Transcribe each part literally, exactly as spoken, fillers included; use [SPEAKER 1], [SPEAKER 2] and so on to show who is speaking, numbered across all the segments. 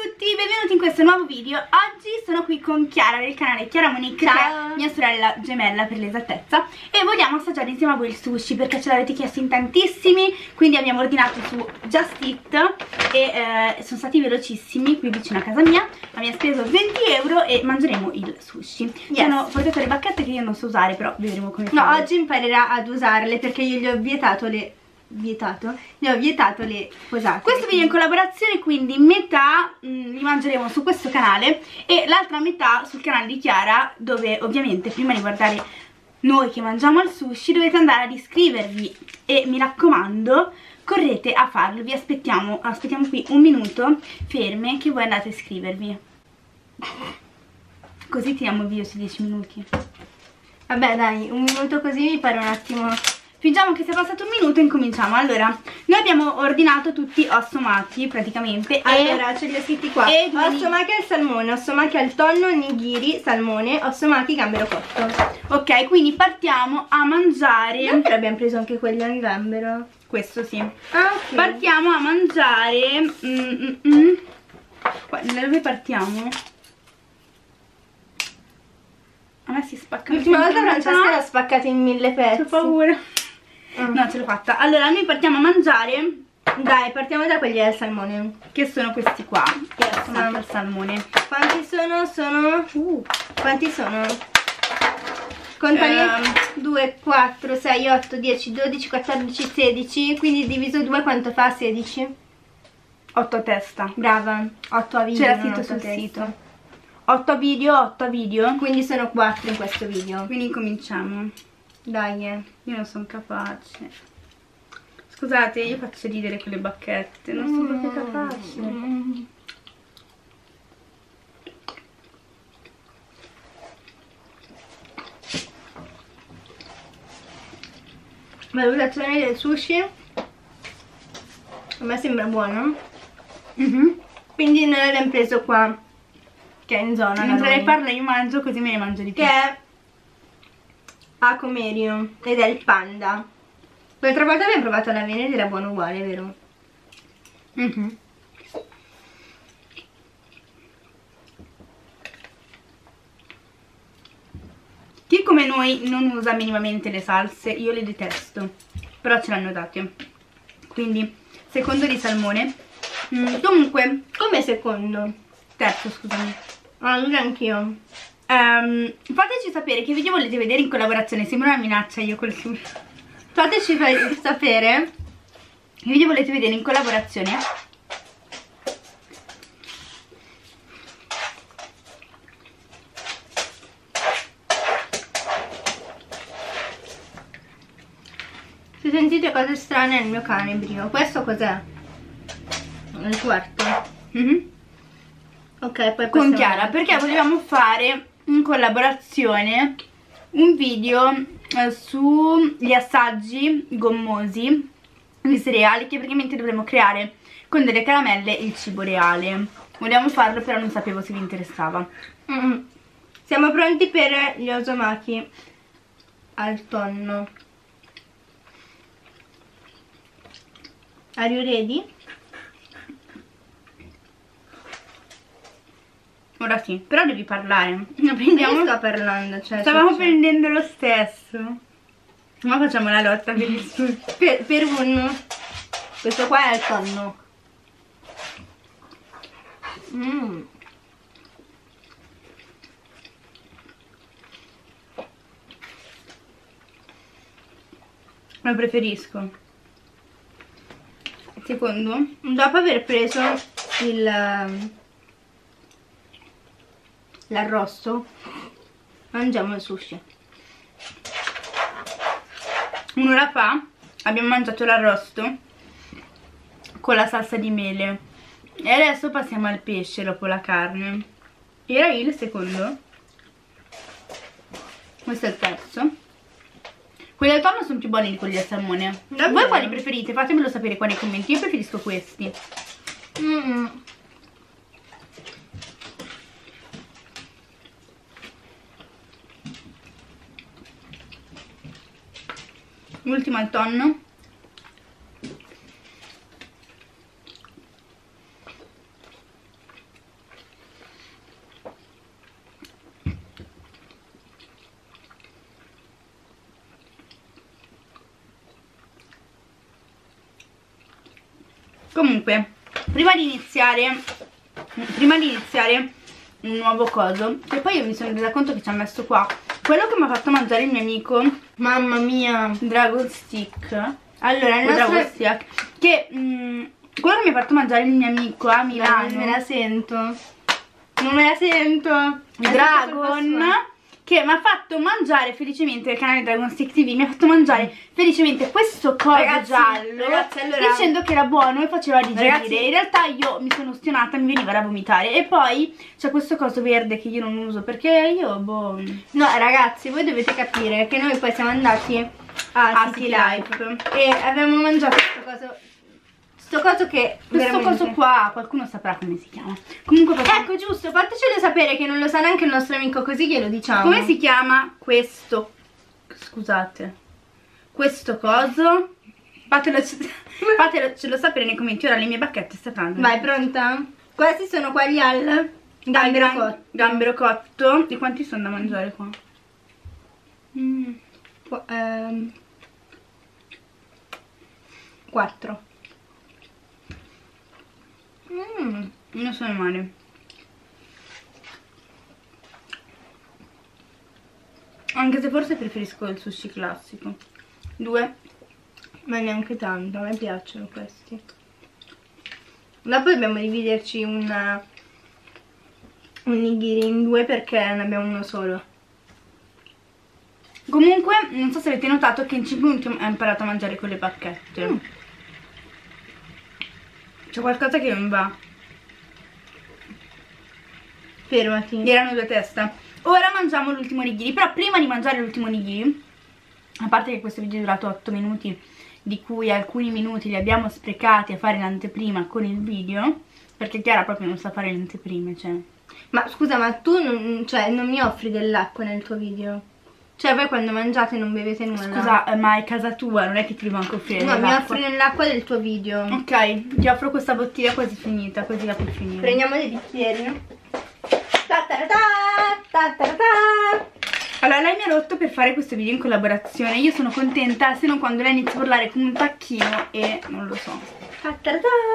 [SPEAKER 1] tutti, benvenuti in questo nuovo video. Oggi sono qui con Chiara del canale Chiara Monique, che è mia sorella gemella per l'esattezza, e vogliamo assaggiare insieme a voi il sushi perché ce l'avete chiesto in tantissimi, quindi abbiamo ordinato su Just Eat e eh, sono stati velocissimi qui vicino a casa mia. Abbiamo speso venti euro e mangeremo il sushi. Yes. Sono portato le bacchette che io non so usare, però vedremo come
[SPEAKER 2] No,
[SPEAKER 1] fare.
[SPEAKER 2] oggi imparerà ad usarle perché io gli ho vietato le... vietato? Gli ho vietato le posate.
[SPEAKER 1] Questo video è in collaborazione, quindi metà mh, li mangeremo su questo canale e l'altra metà sul canale di Chiara, dove ovviamente prima di guardare noi che mangiamo il sushi dovete andare ad iscrivervi e mi raccomando correte a farlo. Vi aspettiamo, aspettiamo qui un minuto ferme che voi andate a iscrivervi, così tiriamo il video su dieci minuti.
[SPEAKER 2] Vabbè dai, un minuto così mi pare un attimo.
[SPEAKER 1] Fingiamo che sia passato un minuto e incominciamo. Allora, noi abbiamo ordinato tutti ossomachi praticamente.
[SPEAKER 2] Allora,
[SPEAKER 1] e...
[SPEAKER 2] ce li ho scritti qua.
[SPEAKER 1] E
[SPEAKER 2] ossomachi al salmone, ossomachi al tonno, nigiri, salmone, ossomachi gambero cotto.
[SPEAKER 1] Ok, quindi partiamo a mangiare.
[SPEAKER 2] Non che abbiamo preso anche quelli al gambero?
[SPEAKER 1] Questo sì.
[SPEAKER 2] Ah, ok.
[SPEAKER 1] Partiamo a mangiare. mm, mm, mm. Da dove partiamo? A me si spacca.
[SPEAKER 2] L'ultima volta Francesca l'ha spaccata in mille pezzi.
[SPEAKER 1] Ho paura.
[SPEAKER 2] Ah.
[SPEAKER 1] No, ce l'ho fatta. Allora, noi partiamo a mangiare.
[SPEAKER 2] Dai, partiamo da quelli al salmone.
[SPEAKER 1] Che sono questi qua. Che sono anche al salmone.
[SPEAKER 2] Quanti sono? Sono... Uh, quanti sono? Contali.
[SPEAKER 1] Um,
[SPEAKER 2] due, quattro, sei, otto, dieci, dodici, quattordici, sedici. Quindi diviso due quanto fa? sedici?
[SPEAKER 1] otto a testa.
[SPEAKER 2] Brava. otto a video.
[SPEAKER 1] C'era scritto sul sito. otto video, otto video.
[SPEAKER 2] Quindi sono quattro in questo video.
[SPEAKER 1] Quindi cominciamo.
[SPEAKER 2] Dai, eh.
[SPEAKER 1] Io non sono capace. Scusate, io faccio ridere con le bacchette. Non sono proprio capace.
[SPEAKER 2] Mm. Valutazione del sushi. A me sembra buono.
[SPEAKER 1] Mm-hmm.
[SPEAKER 2] Quindi noi l'abbiamo preso qua, che è in zona.
[SPEAKER 1] Mentre lei
[SPEAKER 2] noi.
[SPEAKER 1] parla io mangio, così me ne mangio di più.
[SPEAKER 2] Che è Acomerio ed è il panda. L'altra volta abbiamo provato la Venere ed era buono uguale, vero?
[SPEAKER 1] Mm-hmm. Chi come noi non usa minimamente le salse, io le detesto, però ce l'hanno date. Quindi secondo di salmone. mm, Comunque,
[SPEAKER 2] Come secondo?
[SPEAKER 1] terzo scusami.
[SPEAKER 2] Ah, lui anch'io.
[SPEAKER 1] um, Fateci sapere che video volete vedere in collaborazione. Sembra una minaccia io col sushi.
[SPEAKER 2] Fateci sapere
[SPEAKER 1] Che video volete vedere in collaborazione.
[SPEAKER 2] Se sentite cose strane è il mio cane Brio. Questo cos'è? Il quarto.
[SPEAKER 1] Mm-hmm.
[SPEAKER 2] Ok, poi
[SPEAKER 1] Con
[SPEAKER 2] passiamo
[SPEAKER 1] Chiara,
[SPEAKER 2] avanti.
[SPEAKER 1] perché volevamo fare in collaborazione un video eh, sugli assaggi gommosi di cereali, che praticamente dovremmo creare con delle caramelle il cibo reale. Volevamo farlo, però non sapevo se vi interessava.
[SPEAKER 2] Mm. Siamo pronti per gli osomaki al tonno. Are you ready?
[SPEAKER 1] Ora sì, però devi parlare.
[SPEAKER 2] Io
[SPEAKER 1] Prendiamo...
[SPEAKER 2] sto parlando, cioè
[SPEAKER 1] Stavamo
[SPEAKER 2] sul-
[SPEAKER 1] prendendo lo stesso. Ma facciamo la lotta per il sushi.
[SPEAKER 2] per, per un... Questo qua è il tonno. Mm.
[SPEAKER 1] Lo preferisco. Secondo,
[SPEAKER 2] Dopo aver preso il um, l'arrosto, mangiamo il sushi.
[SPEAKER 1] un'ora fa abbiamo mangiato l'arrosto con la salsa di mele e adesso passiamo al pesce dopo la carne. Era il secondo. Questo è il terzo. Quelli al tonno sono più buoni di quelli al salmone.
[SPEAKER 2] Davvero?
[SPEAKER 1] Voi quali preferite? Fatemelo sapere qua nei commenti. Io preferisco questi.
[SPEAKER 2] Mm.
[SPEAKER 1] L'ultimo al tonno. Comunque, prima di iniziare Prima di iniziare un nuovo coso, che poi io mi sono resa conto che ci ha messo qua quello che mi ha fatto mangiare il mio amico,
[SPEAKER 2] mamma mia,
[SPEAKER 1] Dragon Stick.
[SPEAKER 2] Allora il nostro...
[SPEAKER 1] Dragon Stick, che mh, quello che mi ha fatto mangiare il mio amico a Milano,
[SPEAKER 2] non me la sento, non me la sento.
[SPEAKER 1] Dragon, che mi ha fatto mangiare felicemente, il canale Dragon Stick T V mi ha fatto mangiare felicemente questo coso
[SPEAKER 2] ragazzi,
[SPEAKER 1] giallo,
[SPEAKER 2] ragazzi, allora...
[SPEAKER 1] dicendo che era buono e faceva digerire.
[SPEAKER 2] Ragazzi...
[SPEAKER 1] In realtà io mi sono ostinata, mi veniva da vomitare. E poi c'è questo coso verde che io non uso perché io boh.
[SPEAKER 2] No ragazzi, voi dovete capire che noi poi siamo andati a, a City, City Life, Life e abbiamo mangiato questo coso, sto coso che
[SPEAKER 1] questo
[SPEAKER 2] veramente...
[SPEAKER 1] coso qua qualcuno saprà come si chiama. Comunque facciamo...
[SPEAKER 2] ecco, giusto, fatecelo sapere, che non lo sa neanche il nostro amico, così glielo diciamo.
[SPEAKER 1] Come si chiama questo? Scusate, questo coso? Fatelo, fatelo sapere nei commenti. Ora le mie bacchette stanno.
[SPEAKER 2] Vai, pronta? Questi sono quelli al gambero
[SPEAKER 1] al
[SPEAKER 2] cotto.
[SPEAKER 1] Gambero cotto. Di quanti sono da mangiare qua?
[SPEAKER 2] Mm. Qu ehm. quattro.
[SPEAKER 1] Mm, non sono male. Anche se forse preferisco il sushi classico. Due.
[SPEAKER 2] Ma neanche tanto, a me piacciono questi. Dopo dobbiamo dividerci una, un nigiri in due perché ne abbiamo uno solo.
[SPEAKER 1] Comunque, non so se avete notato che in cinque minuti ho imparato a mangiare con le bacchette. Mm. C'è qualcosa che non va.
[SPEAKER 2] Fermati.
[SPEAKER 1] Erano due testa. Ora mangiamo l'ultimo nigiri. Però prima di mangiare l'ultimo nigiri, a parte che questo video è durato otto minuti, di cui alcuni minuti li abbiamo sprecati a fare l'anteprima con il video, perché Chiara proprio non sa fare le anteprime, cioè.
[SPEAKER 2] Ma scusa, ma tu non, cioè, non mi offri dell'acqua nel tuo video? Cioè voi quando mangiate non bevete nulla?
[SPEAKER 1] Scusa, ma è casa tua, non è che ti devo anche offrire.
[SPEAKER 2] No, mi offri nell'acqua del tuo video.
[SPEAKER 1] Ok, ti offro questa bottiglia quasi finita, così la puoi finire.
[SPEAKER 2] Prendiamo dei bicchieri, no? Ta ta ta ta ta ta.
[SPEAKER 1] Allora, lei mi ha rotto per fare questo video in collaborazione. Io sono contenta, se non quando lei inizia a parlare come un tacchino e non lo so.
[SPEAKER 2] Ta ta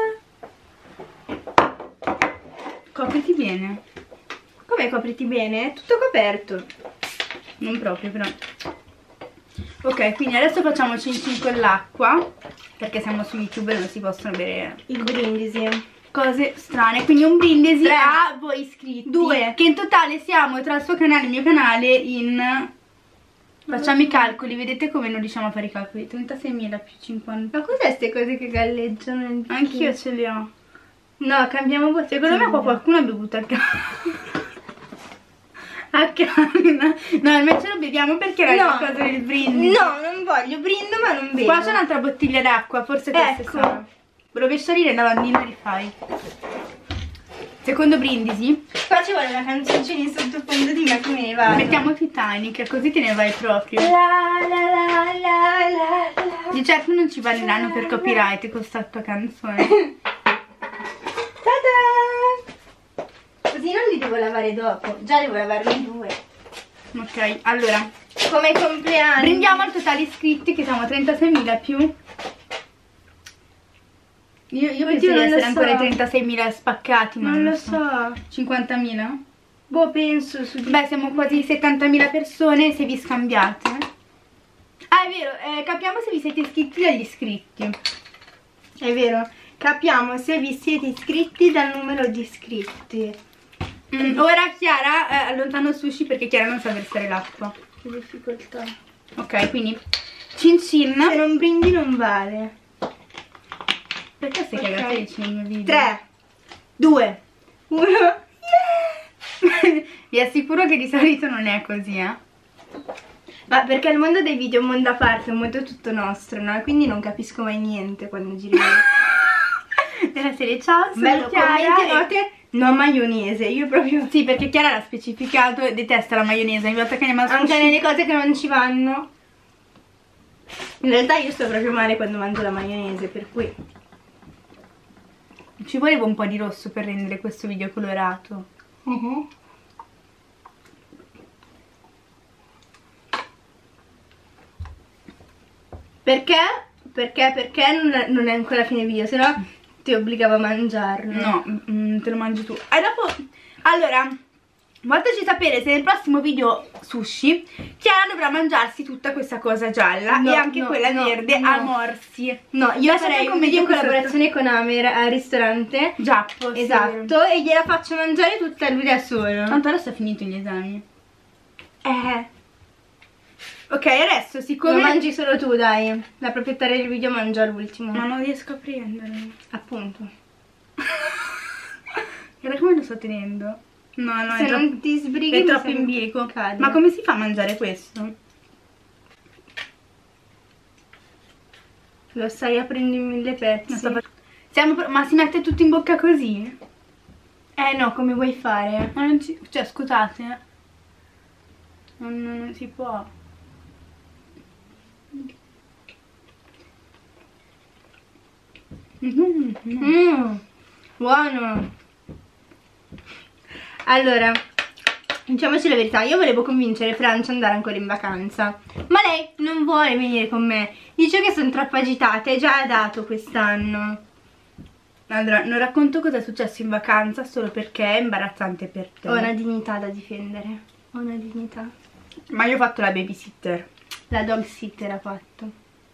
[SPEAKER 2] ta.
[SPEAKER 1] Copriti bene.
[SPEAKER 2] Come copriti bene? È tutto coperto.
[SPEAKER 1] Non proprio, però. Ok, quindi adesso facciamo cin cin con l'acqua, perché siamo su YouTube e non si possono bere
[SPEAKER 2] il brindisi,
[SPEAKER 1] cose strane. Quindi un brindisi
[SPEAKER 2] Tre.
[SPEAKER 1] a voi iscritti.
[SPEAKER 2] Due.
[SPEAKER 1] Che in totale siamo tra il suo canale e il mio canale in... Facciamo i calcoli, vedete come non riusciamo a fare i calcoli. trentaseimila più cinquanta.
[SPEAKER 2] Ma cos'è queste cose che galleggiano?
[SPEAKER 1] Anch'io ce le ho.
[SPEAKER 2] No, cambiamo bottiglia.
[SPEAKER 1] Secondo me qua qualcuno ha bevuto a canna. A canna. No, invece lo beviamo perché era
[SPEAKER 2] no.
[SPEAKER 1] la cosa del brindisi.
[SPEAKER 2] No, non voglio, brindo ma non bevo.
[SPEAKER 1] Qua c'è un'altra bottiglia d'acqua, forse queste
[SPEAKER 2] ecco.
[SPEAKER 1] sono. Rovescia lì, il lavandino e rifai. Secondo brindisi.
[SPEAKER 2] Qua ci vuole una canzoncina in sottofondo di me, come ne va?
[SPEAKER 1] Mettiamo Titanic, così te ne vai proprio.
[SPEAKER 2] La la la la la la.
[SPEAKER 1] Di certo non ci balleranno per copyright con questa tua canzone.
[SPEAKER 2] Ta-da! Così non li devo lavare dopo, già devo lavarli due.
[SPEAKER 1] Ok, allora
[SPEAKER 2] come compleanno.
[SPEAKER 1] Prendiamo il totale iscritti, che siamo a trentaseimila più. Io, io penso di essere so. ancora ai trentaseimila spaccati, ma
[SPEAKER 2] non,
[SPEAKER 1] non
[SPEAKER 2] lo so, so.
[SPEAKER 1] cinquantamila?
[SPEAKER 2] Boh, penso su di...
[SPEAKER 1] Beh, siamo quasi settantamila persone se vi scambiate. Ah, è vero, eh, capiamo se vi siete iscritti dagli iscritti.
[SPEAKER 2] È vero, capiamo se vi siete iscritti dal numero di iscritti.
[SPEAKER 1] Mm, ora Chiara eh, allontano il sushi perché Chiara non sa versare l'acqua.
[SPEAKER 2] Che difficoltà.
[SPEAKER 1] Ok, quindi cin cin.
[SPEAKER 2] Se non brindi non vale.
[SPEAKER 1] Perché stai okay. cagata vicino al mio video?
[SPEAKER 2] tre, due, uno.
[SPEAKER 1] Yeah! Vi assicuro che di solito non è così, eh?
[SPEAKER 2] Ma perché il mondo dei video è un mondo a parte, è un mondo tutto nostro, no? Quindi non capisco mai niente quando giri.
[SPEAKER 1] Della serie ciao, sono
[SPEAKER 2] bello,
[SPEAKER 1] Chiara
[SPEAKER 2] commenti
[SPEAKER 1] e...
[SPEAKER 2] note no maionese, io proprio...
[SPEAKER 1] Sì, perché Chiara l'ha specificato, detesta la maionese, ogni volta che andiamo al sushi...
[SPEAKER 2] Anche nelle cose che non ci vanno. In realtà io sto proprio male quando mangio la maionese, per cui...
[SPEAKER 1] Ci voleva un po' di rosso per rendere questo video colorato.
[SPEAKER 2] Uh-huh. Perché? Perché? Perché non è, non è ancora fine video, se no ti obbligavo a mangiarlo.
[SPEAKER 1] No, mm, te lo mangi tu. E dopo, allora, fateci sapere se nel prossimo video sushi Chiara dovrà mangiarsi tutta questa cosa gialla
[SPEAKER 2] no,
[SPEAKER 1] e anche
[SPEAKER 2] no,
[SPEAKER 1] quella
[SPEAKER 2] no,
[SPEAKER 1] verde
[SPEAKER 2] no.
[SPEAKER 1] a morsi.
[SPEAKER 2] No, io
[SPEAKER 1] Lasciate
[SPEAKER 2] farei
[SPEAKER 1] un
[SPEAKER 2] un video in
[SPEAKER 1] commento qui
[SPEAKER 2] collaborazione con Amer al ristorante.
[SPEAKER 1] Giappo, sì.
[SPEAKER 2] Esatto, e gliela faccio mangiare tutta lui da solo.
[SPEAKER 1] Tanto adesso è finito gli esami.
[SPEAKER 2] Eh,
[SPEAKER 1] Ok, adesso siccome...
[SPEAKER 2] lo mangi solo tu, dai. La proprietaria del video mangia l'ultimo.
[SPEAKER 1] Ma non riesco a prenderlo.
[SPEAKER 2] Appunto.
[SPEAKER 1] Guarda come lo sto tenendo. No, no,
[SPEAKER 2] Se
[SPEAKER 1] è
[SPEAKER 2] non
[SPEAKER 1] troppo,
[SPEAKER 2] ti sbrighi
[SPEAKER 1] è
[SPEAKER 2] mi
[SPEAKER 1] troppo
[SPEAKER 2] sa che
[SPEAKER 1] in bilico.
[SPEAKER 2] cade.
[SPEAKER 1] Ma come si fa a mangiare questo?
[SPEAKER 2] Lo stai aprendo in mille pezzi.
[SPEAKER 1] Non sto fac- Siamo pro- Ma si mette tutto in bocca così?
[SPEAKER 2] Eh no, come vuoi fare?
[SPEAKER 1] Ma non ci... Cioè, scusate. Non, non si può. Mm, mm.
[SPEAKER 2] Mmm, buono. Allora, diciamoci la verità, io volevo convincere Francia ad andare ancora in vacanza, ma lei non vuole venire con me. Dice che sono troppo agitata, è già dato quest'anno.
[SPEAKER 1] Allora, non racconto cosa è successo in vacanza solo perché è imbarazzante per te.
[SPEAKER 2] Ho una dignità da difendere. Ho una dignità.
[SPEAKER 1] Ma io ho fatto la babysitter.
[SPEAKER 2] La dog sitter ha fatto.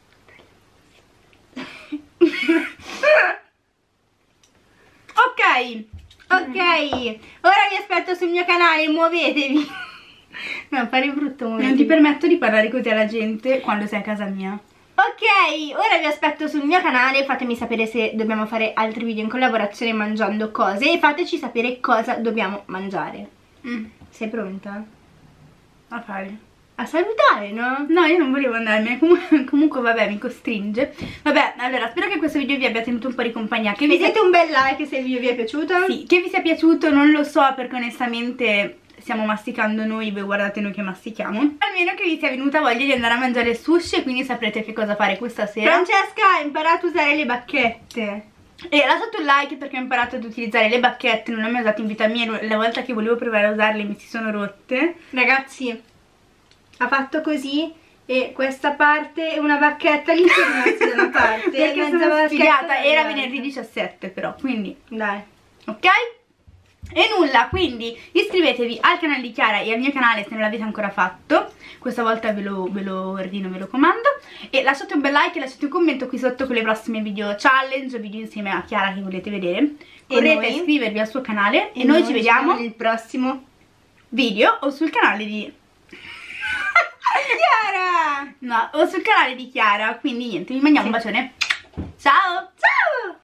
[SPEAKER 1] Ok.
[SPEAKER 2] Ok, ora vi aspetto sul mio canale, muovetevi. No, fare brutto, muovetevi.
[SPEAKER 1] Non ti permetto di parlare così alla gente quando sei a casa mia.
[SPEAKER 2] Ok, ora vi aspetto sul mio canale, fatemi sapere se dobbiamo fare altri video in collaborazione mangiando cose e fateci sapere cosa dobbiamo mangiare.
[SPEAKER 1] Mm.
[SPEAKER 2] Sei pronta?
[SPEAKER 1] A fare.
[SPEAKER 2] A salutare, no?
[SPEAKER 1] No, io non volevo andarmene, comunque, comunque vabbè, mi costringe. Vabbè, allora, spero che questo video vi abbia tenuto un po' di compagnia. Che vi sia...
[SPEAKER 2] Mettete un bel like se il video vi è piaciuto.
[SPEAKER 1] Sì, che vi sia piaciuto non lo so, perché onestamente stiamo masticando noi, voi guardate noi che mastichiamo. Almeno che vi sia venuta voglia di andare a mangiare sushi e quindi saprete che cosa fare questa sera.
[SPEAKER 2] Francesca ha imparato a usare le bacchette.
[SPEAKER 1] E lasciate un like perché ho imparato ad utilizzare le bacchette, non le ho mai usate in vita mia, la volta che volevo provare a usarle mi si sono rotte.
[SPEAKER 2] Ragazzi, ha fatto così e questa parte è una bacchetta all'interno da una parte.
[SPEAKER 1] Perché
[SPEAKER 2] mezza
[SPEAKER 1] sono
[SPEAKER 2] bacchetta
[SPEAKER 1] sfigata, era
[SPEAKER 2] dall'altra.
[SPEAKER 1] venerdì diciassette però, quindi
[SPEAKER 2] Dai.
[SPEAKER 1] ok? E nulla, quindi iscrivetevi al canale di Chiara e al mio canale se non l'avete ancora fatto. Questa volta ve lo, ve lo ordino, ve lo comando. E lasciate un bel like e lasciate un commento qui sotto con le prossime video challenge, video insieme a Chiara che volete vedere. Correte a iscrivervi al suo canale e, e noi, noi ci vediamo
[SPEAKER 2] nel prossimo
[SPEAKER 1] video o sul canale di
[SPEAKER 2] Chiara!
[SPEAKER 1] No, o sul canale di Chiara. Quindi niente, vi mandiamo un bacione. Ciao!